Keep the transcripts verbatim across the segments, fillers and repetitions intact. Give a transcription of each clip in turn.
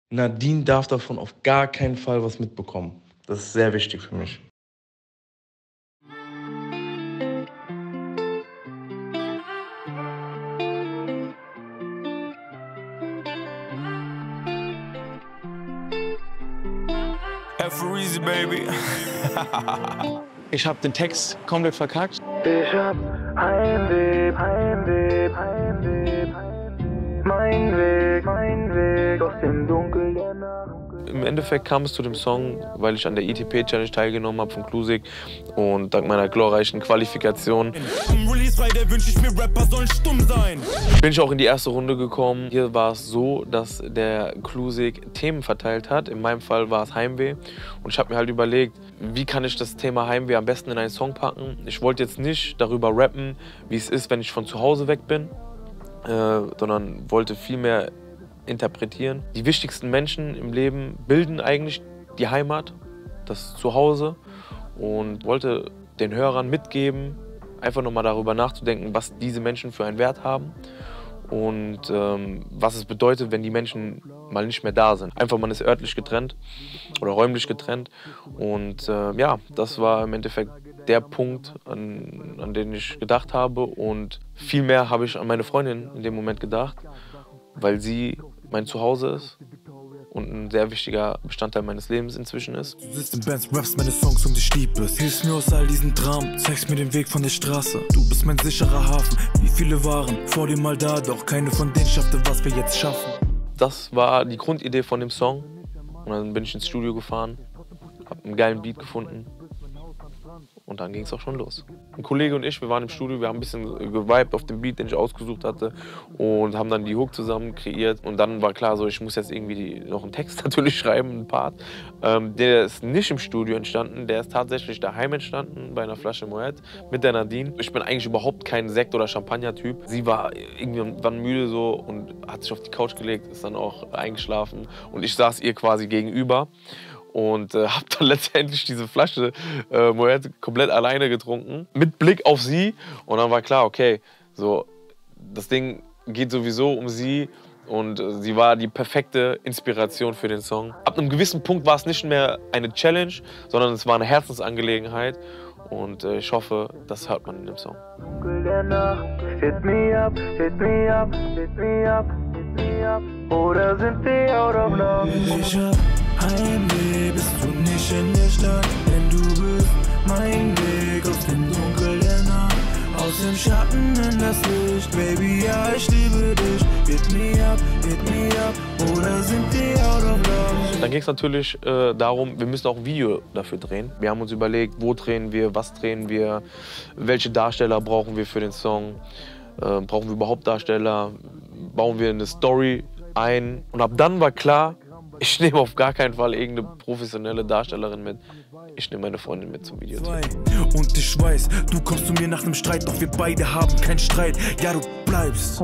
Nadine darf davon auf gar keinen Fall was mitbekommen. Das ist sehr wichtig für mich. Easy, baby. Ich habe den Text komplett verkackt. Ich hab Heimweh, Heimweh, Heimweh, mein Weg, mein Weg aus dem Dunkel der Nacht. Im Endeffekt kam es zu dem Song, weil ich an der I T P-Challenge teilgenommen habe von Klusik und dank meiner glorreichen Qualifikation bin ich auch in die erste Runde gekommen. Hier war es so, dass der Klusik Themen verteilt hat. In meinem Fall war es Heimweh und ich habe mir halt überlegt, wie kann ich das Thema Heimweh am besten in einen Song packen. Ich wollte jetzt nicht darüber rappen, wie es ist, wenn ich von zu Hause weg bin, äh, sondern wollte vielmehr interpretieren. Die wichtigsten Menschen im Leben bilden eigentlich die Heimat, das Zuhause, und wollte den Hörern mitgeben, einfach nochmal darüber nachzudenken, was diese Menschen für einen Wert haben und ähm, was es bedeutet, wenn die Menschen mal nicht mehr da sind. Einfach, man ist örtlich getrennt oder räumlich getrennt und äh, ja, das war im Endeffekt der Punkt, an, an den ich gedacht habe, und viel mehr habe ich an meine Freundin in dem Moment gedacht, weil sie mein Zuhause ist und ein sehr wichtiger Bestandteil meines Lebens inzwischen ist. Du sitzt im Bands, rappst meine Songs und ich lieb es. Hilfst mir aus all diesen Dramen, zeigst mir den Weg von der Straße. Du bist mein sicherer Hafen, wie viele waren vor dir mal da, doch keine von denen schaffte, was wir jetzt schaffen. Das war die Grundidee von dem Song und dann bin ich ins Studio gefahren, hab einen geilen Beat gefunden. Und dann ging es auch schon los. Ein Kollege und ich, wir waren im Studio, wir haben ein bisschen gewiped auf dem Beat, den ich ausgesucht hatte, und haben dann die Hook zusammen kreiert. Und dann war klar, so, ich muss jetzt irgendwie die, noch einen Text natürlich schreiben, einen Part. Ähm, der ist nicht im Studio entstanden, der ist tatsächlich daheim entstanden, bei einer Flasche Moet mit der Nadine. Ich bin eigentlich überhaupt kein Sekt- oder Champagner-Typ. Sie war irgendwann müde so und hat sich auf die Couch gelegt, ist dann auch eingeschlafen. Und ich saß ihr quasi gegenüber. Und äh, habe dann letztendlich diese Flasche äh, Moet komplett alleine getrunken, mit Blick auf sie. Und dann war klar, okay, so, das Ding geht sowieso um sie. Und äh, sie war die perfekte Inspiration für den Song. Ab einem gewissen Punkt war es nicht mehr eine Challenge, sondern es war eine Herzensangelegenheit. Und äh, ich hoffe, das hört man in dem Song. Hit me up, hit me up, hit me up, hit me up. Oder sind sie out of love? Ich hab Heimweh, bist du nicht in der Stadt, denn du bist mein Weg aus dem Dunkel der Nacht, aus dem Schatten in das Licht, Baby, ja, ich liebe dich. Hit me up, hit me up, oder sind die out of love? Dann ging es natürlich äh, darum, wir müssen auch ein Video dafür drehen. Wir haben uns überlegt, wo drehen wir, was drehen wir, welche Darsteller brauchen wir für den Song, äh, brauchen wir überhaupt Darsteller, bauen wir eine Story ein. Und ab dann war klar, ich nehme auf gar keinen Fall irgendeine professionelle Darstellerin mit. Ich nehme meine Freundin mit zum Video. Und ich weiß, du kommst zu mir nach einem Streit, doch wir beide haben keinen Streit. Ja, du bleibst.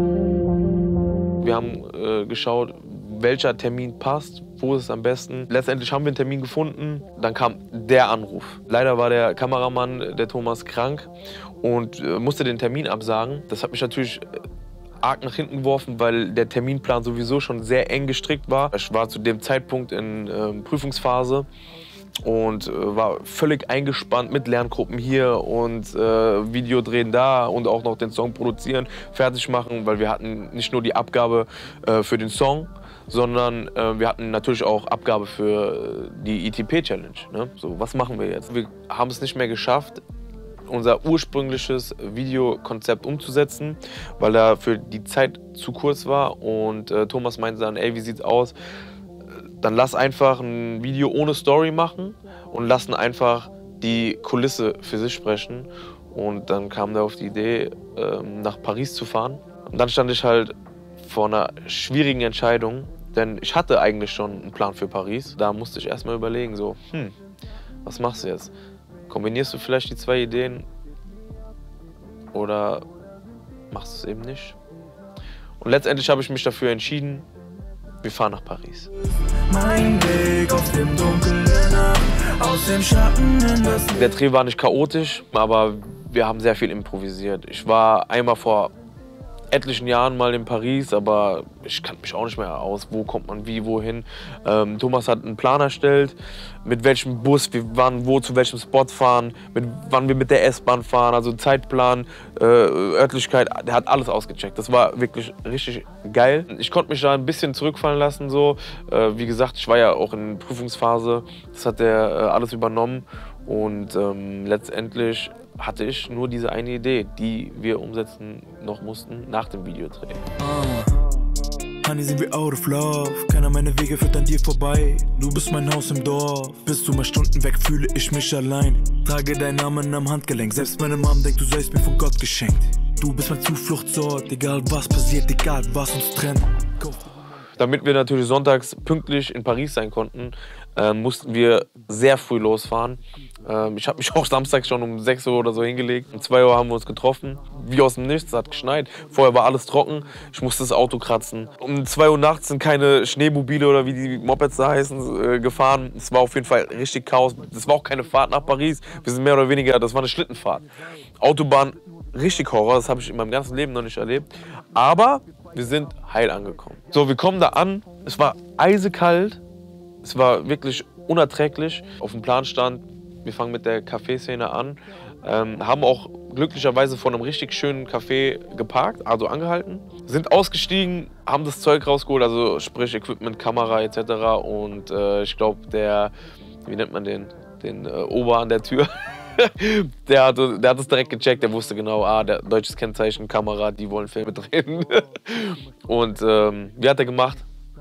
Wir haben äh, geschaut, welcher Termin passt, wo ist es am besten. Letztendlich haben wir einen Termin gefunden, dann kam der Anruf. Leider war der Kameramann, der Thomas, krank und äh, musste den Termin absagen. Das hat mich natürlich arg nach hinten geworfen, weil der Terminplan sowieso schon sehr eng gestrickt war. Ich war zu dem Zeitpunkt in äh, Prüfungsphase und äh, war völlig eingespannt mit Lerngruppen hier und äh, Videodrehen da und auch noch den Song produzieren, fertig machen, weil wir hatten nicht nur die Abgabe äh, für den Song, sondern äh, wir hatten natürlich auch Abgabe für die I T P-Challenge. Ne? So, was machen wir jetzt? Wir haben es nicht mehr geschafft, unser ursprüngliches Videokonzept umzusetzen, weil da für die Zeit zu kurz war. Und äh, Thomas meinte dann, ey, wie sieht's aus? Dann lass einfach ein Video ohne Story machen und lassen einfach die Kulisse für sich sprechen. Und dann kam er auf die Idee, ähm, nach Paris zu fahren. Und dann stand ich halt vor einer schwierigen Entscheidung, denn ich hatte eigentlich schon einen Plan für Paris. Da musste ich erstmal überlegen, so, hm, was machst du jetzt? Kombinierst du vielleicht die zwei Ideen oder machst du es eben nicht? Und letztendlich habe ich mich dafür entschieden, wir fahren nach Paris. Mein Weg aus dem Dunkel der Nacht, aus dem Schatten in das Licht. Der Dreh war nicht chaotisch, aber wir haben sehr viel improvisiert. Ich war einmal vor etlichen Jahren mal in Paris, aber ich kannte mich auch nicht mehr aus, wo kommt man wie, wohin. Ähm, Thomas hat einen Plan erstellt, mit welchem Bus wir wann, wo zu welchem Spot fahren, mit wann wir mit der S-Bahn fahren, also Zeitplan, äh, Örtlichkeit, der hat alles ausgecheckt. Das war wirklich richtig geil. Ich konnte mich da ein bisschen zurückfallen lassen, so. Äh, wie gesagt, ich war ja auch in Prüfungsphase, das hat er äh, alles übernommen und ähm, letztendlich hatte ich nur diese eine Idee, die wir umsetzen noch mussten nach dem Videodreh. Uh, Honey, sind wir out of love. Keiner meiner Wege führt an dir vorbei. Du bist mein Haus im Dorf. Bist du mal Stunden weg, fühle ich mich allein. Trage deinen Namen am Handgelenk. Selbst meine Mom denkt, du seist mir von Gott geschenkt. Du bist mein Zufluchtsort, egal was passiert, egal was uns trennt. Damit wir natürlich sonntags pünktlich in Paris sein konnten, äh, mussten wir sehr früh losfahren. Ähm, ich habe mich auch samstags schon um sechs Uhr oder so hingelegt. Um zwei Uhr haben wir uns getroffen, wie aus dem Nichts, es hat geschneit. Vorher war alles trocken, ich musste das Auto kratzen. Um zwei Uhr nachts sind keine Schneemobile oder wie die Mopeds da heißen, äh, gefahren. Es war auf jeden Fall richtig Chaos. Das war auch keine Fahrt nach Paris. Wir sind mehr oder weniger, das war eine Schlittenfahrt. Autobahn, richtig Horror, das habe ich in meinem ganzen Leben noch nicht erlebt. Aber wir sind heil angekommen. So, wir kommen da an, es war eisekalt, es war wirklich unerträglich. Auf dem Plan stand, wir fangen mit der Café-Szene an, ähm, haben auch glücklicherweise vor einem richtig schönen Café geparkt, also angehalten, sind ausgestiegen, haben das Zeug rausgeholt, also sprich Equipment, Kamera et cetera. Und äh, ich glaube, der, wie nennt man den, den äh, Ober an der Tür, Der hat, der hat es direkt gecheckt, der wusste genau, ah, der deutsches Kennzeichen, Kamera, die wollen Filme drehen. Und ähm, wie hat er gemacht?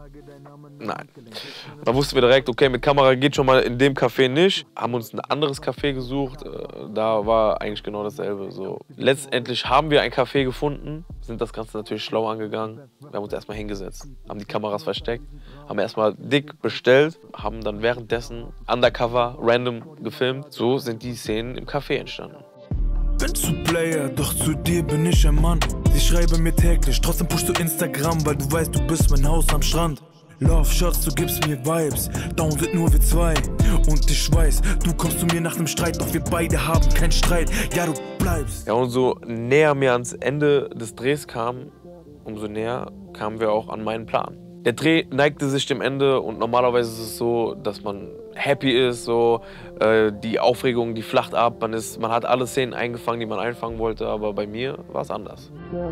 Nein. Da wussten wir direkt, okay, mit Kamera geht schon mal in dem Café nicht. Haben uns ein anderes Café gesucht, da war eigentlich genau dasselbe. So. Letztendlich haben wir ein Café gefunden, sind das Ganze natürlich schlau angegangen. Wir haben uns erstmal hingesetzt, haben die Kameras versteckt, haben erstmal dick bestellt, haben dann währenddessen undercover, random gefilmt. So sind die Szenen im Café entstanden. Bin zu Player, doch zu dir bin ich ein Mann. Sie schreiben mir täglich, trotzdem pushst du Instagram, weil du weißt, du bist mein Haus am Strand. Love Shots, du gibst mir Vibes, down sind nur wir zwei. Und ich weiß, du kommst zu mir nach einem Streit, doch wir beide haben keinen Streit. Ja, du bleibst. Ja, und so näher wir ans Ende des Drehs kamen, umso näher kamen wir auch an meinen Plan. Der Dreh neigte sich dem Ende und normalerweise ist es so, dass man happy ist, so äh, die Aufregung, die flacht ab, man, ist, man hat alle Szenen eingefangen, die man einfangen wollte, aber bei mir war es anders.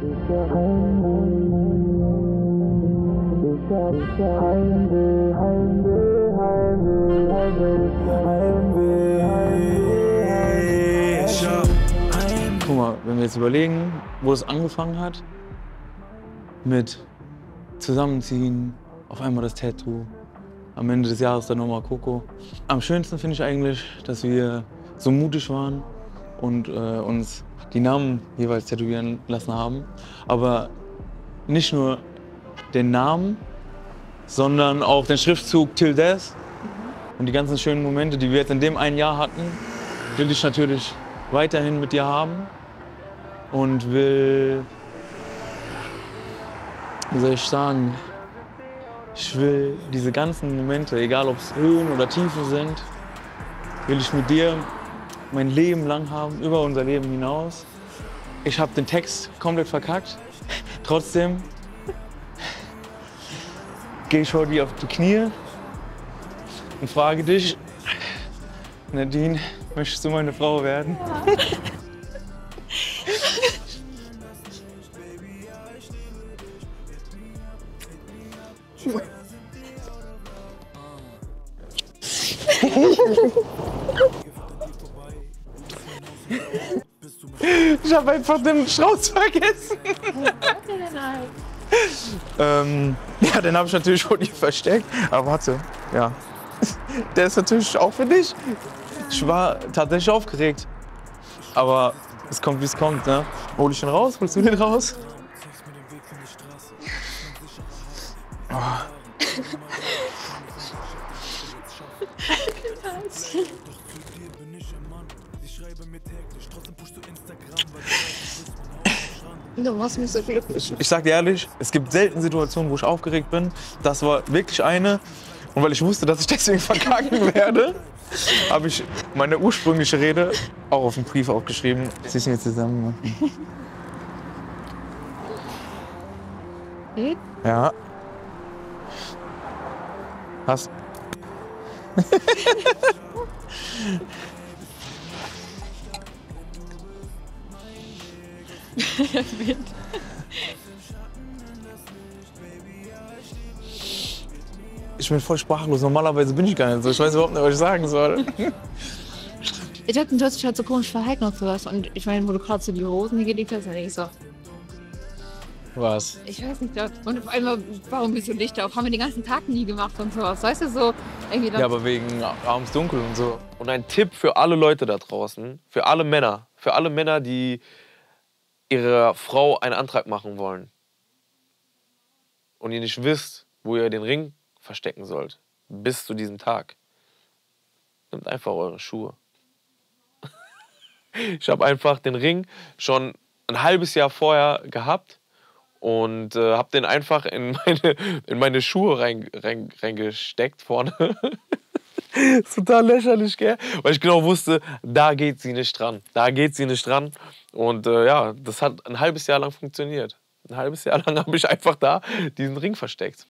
Guck mal, wenn wir jetzt überlegen, wo es angefangen hat, mit Zusammenziehen, auf einmal das Tattoo, am Ende des Jahres dann nochmal Coco. Am schönsten finde ich eigentlich, dass wir so mutig waren und äh, uns die Namen jeweils tätowieren lassen haben. Aber nicht nur den Namen, sondern auch den Schriftzug Till Death. Und die ganzen schönen Momente, die wir jetzt in dem einen Jahr hatten, will ich natürlich weiterhin mit dir haben. Und will, wie soll ich sagen, ich will diese ganzen Momente, egal ob es Höhen oder Tiefen sind, will ich mit dir mein Leben lang haben, über unser Leben hinaus. Ich habe den Text komplett verkackt. Trotzdem gehe ich vor dir auf die Knie und frage dich, Nadine, möchtest du meine Frau werden? Ich habe einfach den Strauß vergessen. ähm, ja, den habe ich natürlich vor dir versteckt. Aber warte, ja. Der ist natürlich auch für dich. Ich war tatsächlich aufgeregt. Aber es kommt, wie es kommt, ne? Hol ich den raus? Holst du den raus? Oh. Du machst mich so glücklich. Ich sag dir ehrlich, es gibt selten Situationen, wo ich aufgeregt bin. Das war wirklich eine. Und weil ich wusste, dass ich deswegen verkacken werde, habe ich meine ursprüngliche Rede auch auf den Brief aufgeschrieben. Zieh ich mir zusammen machen. Hm? Ja. Hast. Ich bin voll sprachlos. Normalerweise bin ich gar nicht so. Ich weiß überhaupt nicht, was ich sagen soll. Ich dachte, du hast dich halt so komisch verhalten und sowas. Und ich meine, wo du gerade so die Rosen hier gelegt hast, dann denke ich so, Was? ich weiß nicht, das- und auf einmal, warum bist du Licht auf? Haben wir den ganzen Tag nie gemacht und sowas. Weißt du, so irgendwie das. Ja, aber wegen abends dunkel und so. Und ein Tipp für alle Leute da draußen, für alle Männer, für alle Männer, die ihrer Frau einen Antrag machen wollen und ihr nicht wisst, wo ihr den Ring verstecken sollt, bis zu diesem Tag. Nehmt einfach eure Schuhe. Ich habe einfach den Ring schon ein halbes Jahr vorher gehabt und äh, habe den einfach in meine, in meine Schuhe rein, rein, reingesteckt vorne. Ist total lächerlich, gell? Weil ich genau wusste, da geht sie nicht dran. Da geht sie nicht dran. Und äh, ja, das hat ein halbes Jahr lang funktioniert. Ein halbes Jahr lang habe ich einfach da diesen Ring versteckt.